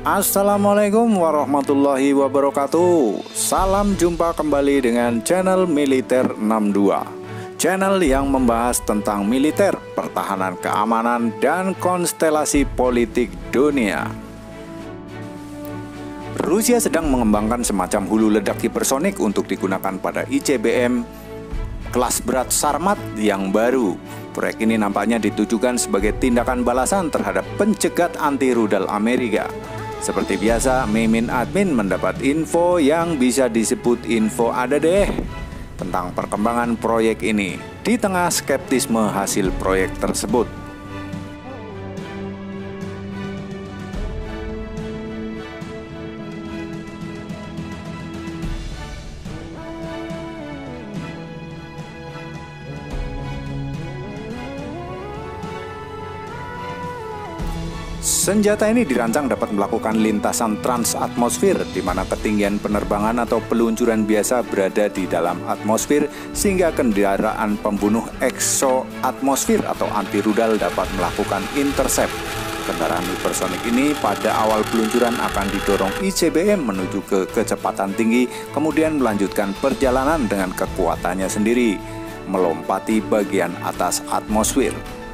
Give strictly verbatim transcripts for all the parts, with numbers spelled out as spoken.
Assalamualaikum warahmatullahi wabarakatuh. Salam jumpa kembali dengan channel Militer enam dua, channel yang membahas tentang militer, pertahanan keamanan, dan konstelasi politik dunia. Rusia sedang mengembangkan semacam hulu ledak hipersonik untuk digunakan pada I C B M kelas berat Sarmat yang baru. Proyek ini nampaknya ditujukan sebagai tindakan balasan terhadap pencegat anti rudal Amerika. Seperti biasa, Mimin Admin mendapat info yang bisa disebut info ada deh tentang perkembangan proyek ini di tengah skeptisme hasil proyek tersebut. Senjata ini dirancang dapat melakukan lintasan transatmosfer, di mana ketinggian penerbangan atau peluncuran biasa berada di dalam atmosfer, sehingga kendaraan pembunuh eksoatmosfer atau anti rudal dapat melakukan intercept. Kendaraan hipersonik ini pada awal peluncuran akan didorong I C B M menuju ke kecepatan tinggi, kemudian melanjutkan perjalanan dengan kekuatannya sendiri, melompati bagian atas atmosfer.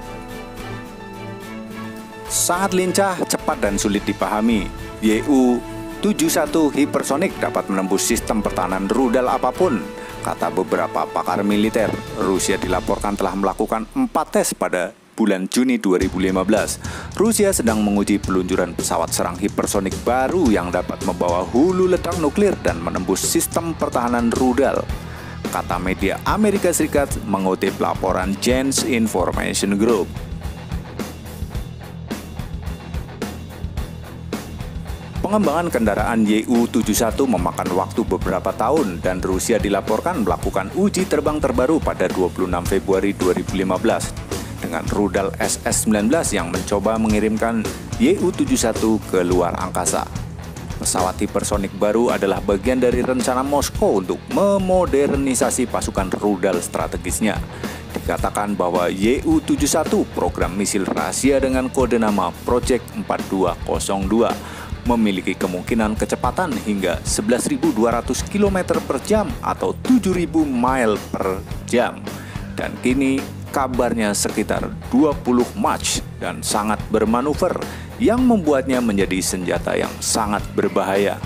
Sangat lincah, cepat, dan sulit dipahami, Y U tujuh puluh satu hipersonik dapat menembus sistem pertahanan rudal apapun, kata beberapa pakar militer. Rusia dilaporkan telah melakukan empat tes pada bulan Juni dua ribu lima belas. Rusia sedang menguji peluncuran pesawat serang hipersonik baru yang dapat membawa hulu ledak nuklir dan menembus sistem pertahanan rudal, kata media Amerika Serikat mengutip laporan Janes Information Group. Pengembangan kendaraan Y U tujuh puluh satu memakan waktu beberapa tahun, dan Rusia dilaporkan melakukan uji terbang terbaru pada dua puluh enam Februari dua ribu lima belas dengan rudal S S sembilan belas yang mencoba mengirimkan Y U tujuh puluh satu ke luar angkasa. Pesawat hipersonik baru adalah bagian dari rencana Moskow untuk memodernisasi pasukan rudal strategisnya. Dikatakan bahwa Y U tujuh puluh satu, program misil rahasia dengan kode nama Project empat dua nol dua, memiliki kemungkinan kecepatan hingga sebelas ribu dua ratus kilometer per jam atau tujuh ribu mile per jam, dan kini kabarnya sekitar dua puluh Mach dan sangat bermanuver, yang membuatnya menjadi senjata yang sangat berbahaya.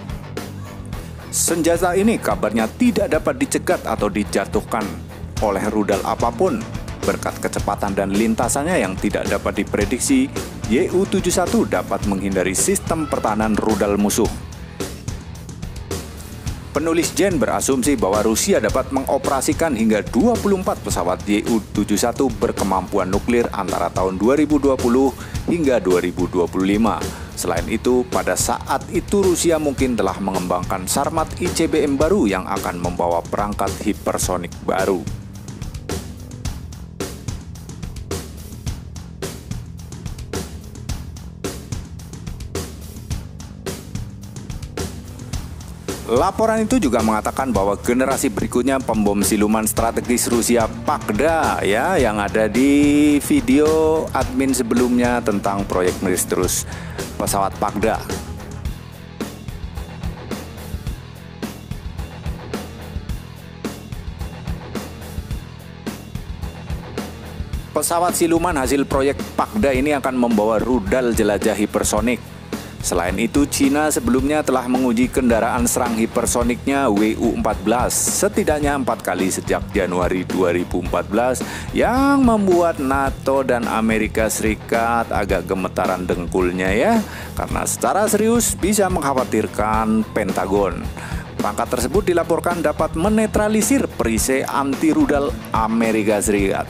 Senjata ini kabarnya tidak dapat dicegat atau dijatuhkan oleh rudal apapun. Berkat kecepatan dan lintasannya yang tidak dapat diprediksi, Y U tujuh puluh satu dapat menghindari sistem pertahanan rudal musuh. Penulis Jen berasumsi bahwa Rusia dapat mengoperasikan hingga dua puluh empat pesawat Y U tujuh puluh satu berkemampuan nuklir antara tahun dua ribu dua puluh hingga dua ribu dua puluh lima. Selain itu, pada saat itu Rusia mungkin telah mengembangkan Sarmat I C B M baru yang akan membawa perangkat hipersonik baru. Laporan itu juga mengatakan bahwa generasi berikutnya pembom siluman strategis Rusia Pagda, ya, yang ada di video admin sebelumnya tentang proyek misterius pesawat Pagda. Pesawat siluman hasil proyek Pagda ini akan membawa rudal jelajah hipersonik. Selain itu, Cina sebelumnya telah menguji kendaraan serang hipersoniknya W U empat belas setidaknya empat kali sejak Januari dua ribu empat belas, yang membuat NATO dan Amerika Serikat agak gemetaran dengkulnya, ya, karena secara serius bisa mengkhawatirkan Pentagon. Perangkat tersebut dilaporkan dapat menetralisir perisai anti rudal Amerika Serikat.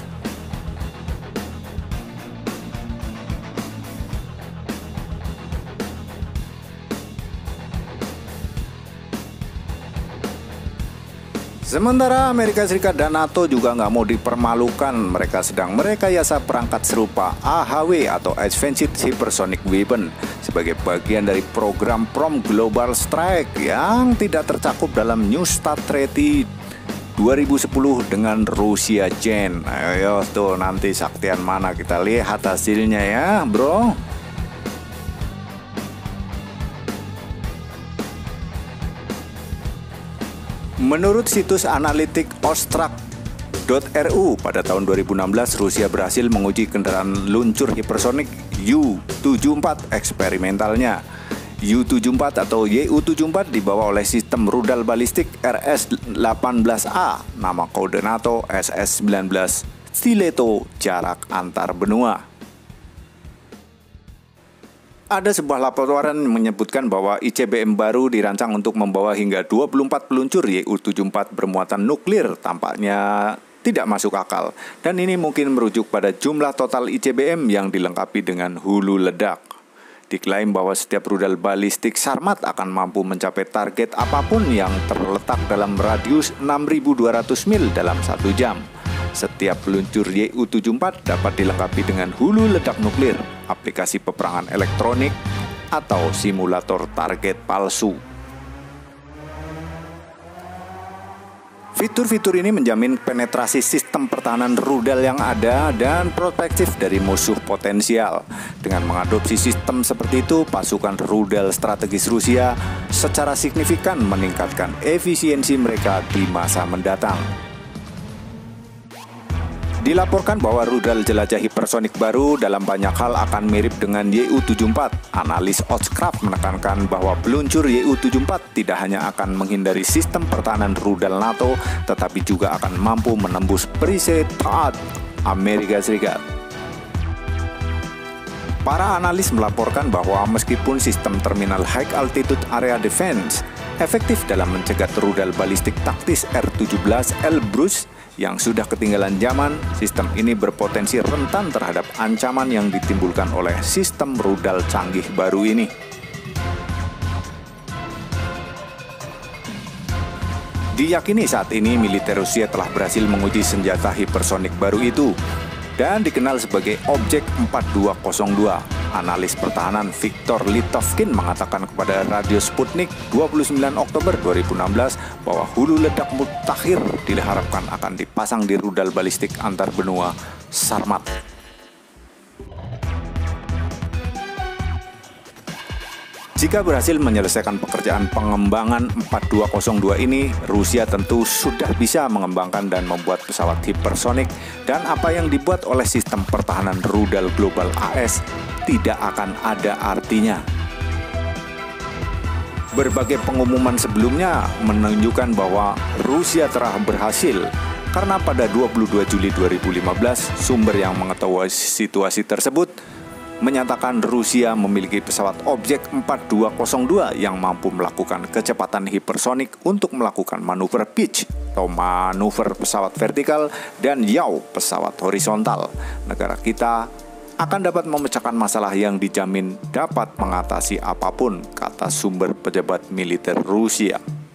Sementara Amerika Serikat dan NATO juga nggak mau dipermalukan. Mereka sedang merekayasa perangkat serupa A H W atau Advanced Hypersonic Weapon sebagai bagian dari program Prom Global Strike yang tidak tercakup dalam New START Treaty dua ribu sepuluh dengan Rusia Jen. Ayo tuh, nanti saktian mana kita lihat hasilnya ya bro. Menurut situs analitik Ostrak dot r u, pada tahun dua ribu enam belas Rusia berhasil menguji kendaraan luncur hipersonik U tujuh puluh empat eksperimentalnya. U tujuh puluh empat atau Y U tujuh puluh empat dibawa oleh sistem rudal balistik R S delapan belas A, nama kode NATO S S sembilan belas Stiletto, jarak antar benua. Ada sebuah laporan menyebutkan bahwa I C B M baru dirancang untuk membawa hingga dua puluh empat peluncur Y U tujuh puluh empat bermuatan nuklir. Tampaknya tidak masuk akal, dan ini mungkin merujuk pada jumlah total I C B M yang dilengkapi dengan hulu ledak. Diklaim bahwa setiap rudal balistik Sarmat akan mampu mencapai target apapun yang terletak dalam radius enam ribu dua ratus mil dalam satu jam. Setiap peluncur Y U tujuh puluh empat dapat dilengkapi dengan hulu ledak nuklir, aplikasi peperangan elektronik, atau simulator target palsu. Fitur-fitur ini menjamin penetrasi sistem pertahanan rudal yang ada dan protektif dari musuh potensial. Dengan mengadopsi sistem seperti itu, pasukan rudal strategis Rusia secara signifikan meningkatkan efisiensi mereka di masa mendatang. Dilaporkan bahwa rudal jelajah hipersonik baru dalam banyak hal akan mirip dengan Y U tujuh puluh empat. Analis Oxcraft menekankan bahwa peluncur Y U tujuh puluh empat tidak hanya akan menghindari sistem pertahanan rudal NATO, tetapi juga akan mampu menembus perisai taat Amerika Serikat. Para analis melaporkan bahwa meskipun sistem terminal High Altitude Area Defense efektif dalam mencegat rudal balistik taktis R tujuh belas Elbrus yang sudah ketinggalan zaman, sistem ini berpotensi rentan terhadap ancaman yang ditimbulkan oleh sistem rudal canggih baru ini. Diyakini saat ini militer Rusia telah berhasil menguji senjata hipersonik baru itu dan dikenal sebagai Objek empat dua nol dua. Analis pertahanan Viktor Litovkin mengatakan kepada Radio Sputnik dua puluh sembilan Oktober dua ribu enam belas bahwa hulu ledak mutakhir diharapkan akan dipasang di rudal balistik antar benua Sarmat. Jika berhasil menyelesaikan pekerjaan pengembangan empat dua nol dua ini, Rusia tentu sudah bisa mengembangkan dan membuat pesawat hipersonik, dan apa yang dibuat oleh sistem pertahanan rudal global A S tidak akan ada artinya. Berbagai pengumuman sebelumnya menunjukkan bahwa Rusia telah berhasil, karena pada dua puluh dua Juli dua ribu lima belas, sumber yang mengetahui situasi tersebut menyatakan Rusia memiliki pesawat Objek empat dua nol dua yang mampu melakukan kecepatan hipersonik untuk melakukan manuver pitch atau manuver pesawat vertikal dan yaw pesawat horizontal. Negara kita akan dapat memecahkan masalah yang dijamin dapat mengatasi apapun, kata sumber pejabat militer Rusia.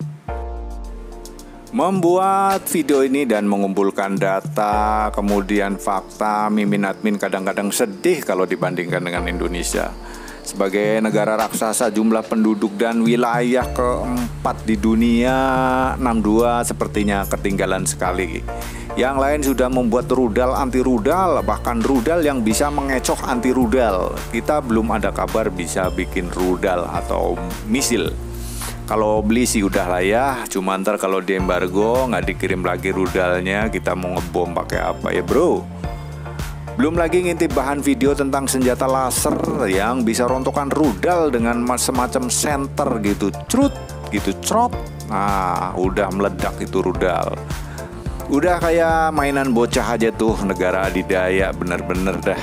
Membuat video ini dan mengumpulkan data, kemudian fakta, mimin admin kadang-kadang sedih kalau dibandingkan dengan Indonesia. Sebagai negara raksasa jumlah penduduk dan wilayah keempat di dunia, enam puluh dua sepertinya ketinggalan sekali. Yang lain sudah membuat rudal anti rudal, bahkan rudal yang bisa mengecoh anti rudal. Kita belum ada kabar bisa bikin rudal atau misil. Kalau beli sih udah lah ya, cuma ntar kalau di embargo nggak dikirim lagi rudalnya, kita mau ngebom pakai apa ya bro? Belum lagi ngintip bahan video tentang senjata laser yang bisa rontokan rudal dengan semacam senter gitu, crut gitu, crot. Nah, udah meledak itu rudal. Udah kayak mainan bocah aja tuh, negara adidaya bener-bener dah.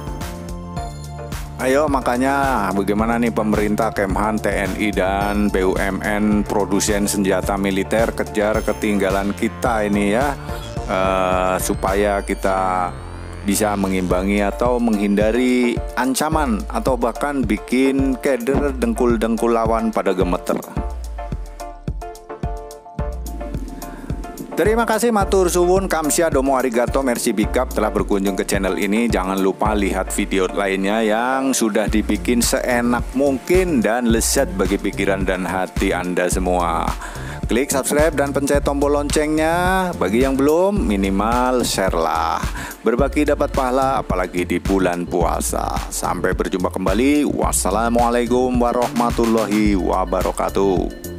Ayo makanya bagaimana nih pemerintah, Kemhan, T N I, dan B U M N produsen senjata militer kejar ketinggalan kita ini ya, uh, supaya kita bisa mengimbangi atau menghindari ancaman atau bahkan bikin keder dengkul-dengkul lawan pada gemeter. Terima kasih, matur suwun, kamsya, domo arigato, merci bigap telah berkunjung ke channel ini. Jangan lupa lihat video lainnya yang sudah dibikin seenak mungkin dan lezat bagi pikiran dan hati Anda semua. Klik subscribe dan pencet tombol loncengnya. Bagi yang belum, minimal share lah. Berbagi dapat pahala, apalagi di bulan puasa. Sampai berjumpa kembali. Wassalamualaikum warahmatullahi wabarakatuh.